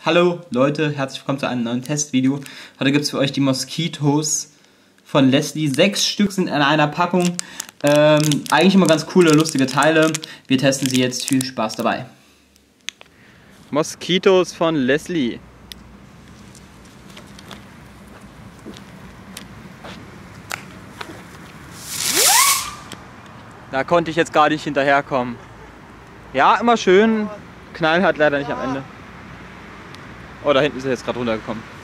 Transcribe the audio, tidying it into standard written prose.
Hallo Leute, herzlich willkommen zu einem neuen Testvideo. Heute gibt es für euch die Moskitos von Leslie. 6 Stück sind in einer Packung. Eigentlich immer ganz coole, lustige Teile. Wir testen sie jetzt. Viel Spaß dabei. Moskitos von Leslie. Da konnte ich jetzt gar nicht hinterherkommen. Ja, immer schön. Knall hat leider nicht am Ende. Oh, da hinten ist er jetzt gerade runtergekommen.